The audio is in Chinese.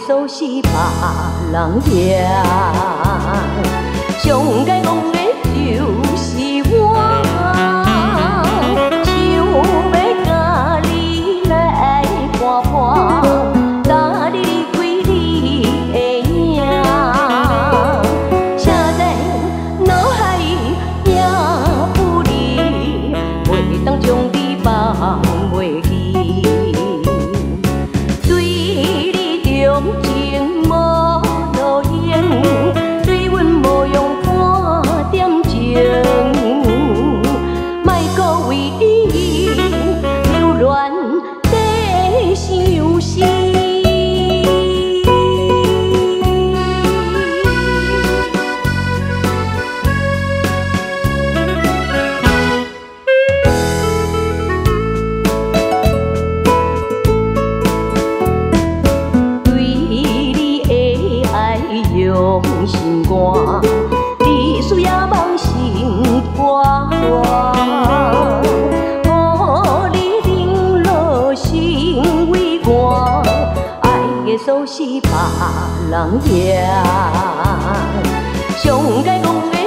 锁是别人赢，上该讲的就是我，想要甲你来伴伴，搭你离开你的影，写在脑海也不离，袂当将你放袂记。 用情无路用，对阮无用半点情，莫搁为伊留恋在伤心。 用心肝，你需要梦心肝肝，予你冷落心为寒，爱的锁是别人赢，上该讲的。